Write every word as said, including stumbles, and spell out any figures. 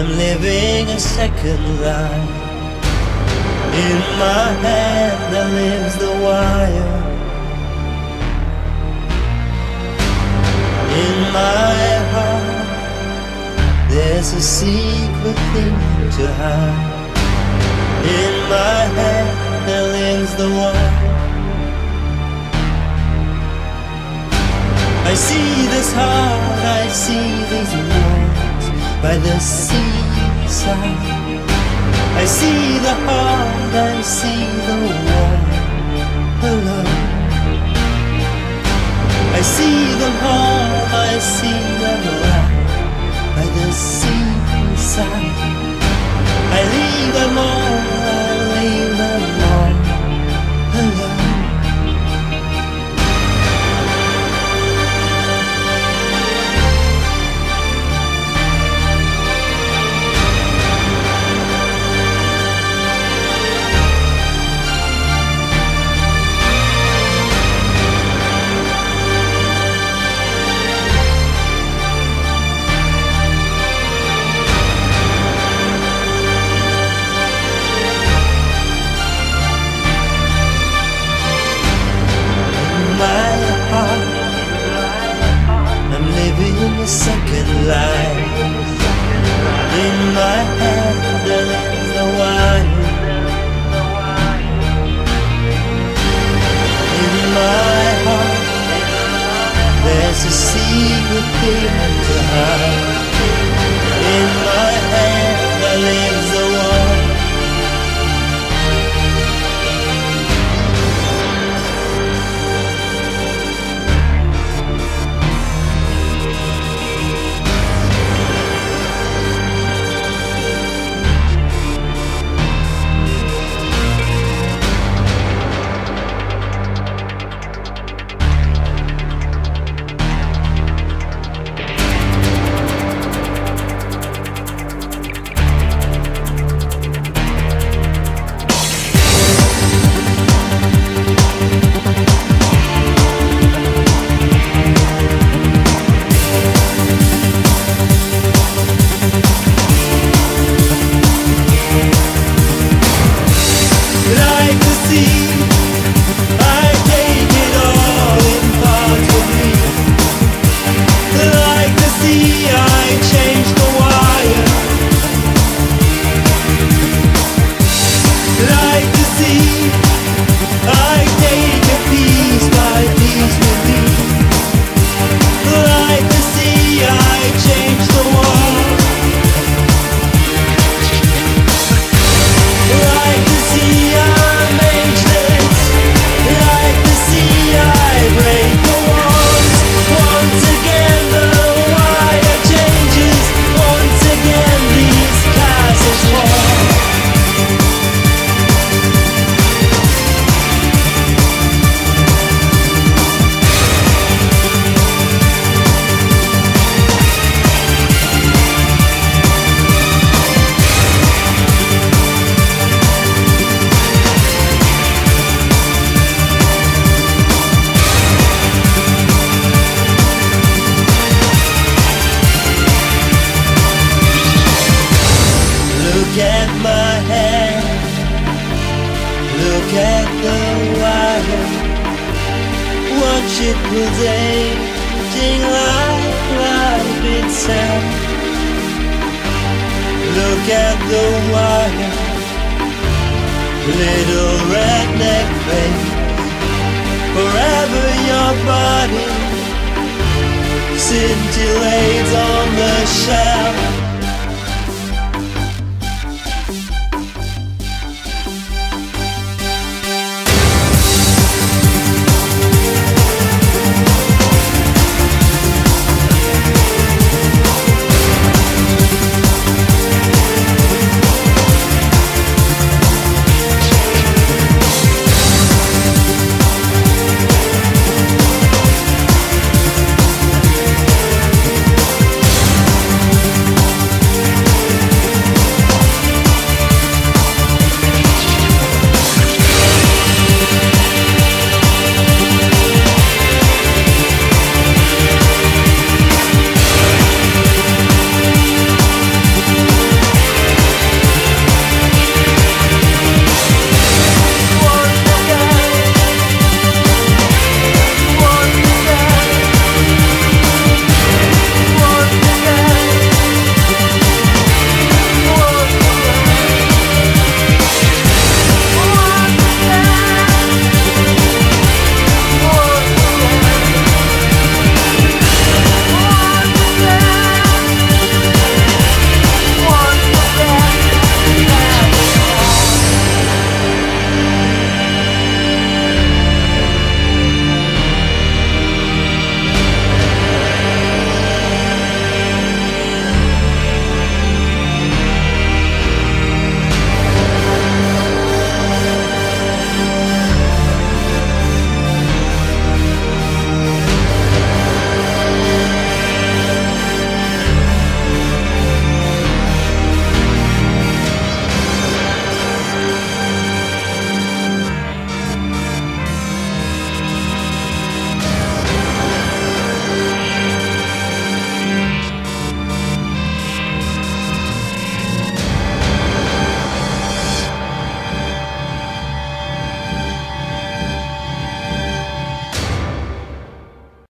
I'm living a second life. In my hand there lives the wire. In my heart there's a secret thing to hide. In my hand there lives the wire. I see this heart, I see these walls by the seaside. I see the heart, I see the wall alone. I see them all, I see them right by the seaside. I leave them all, I leave them all alone. I'm living a second life. In my head there is the wire. In my heart there's a secret thing to hide. In my head there lives the wire. Scintillates on the shelf.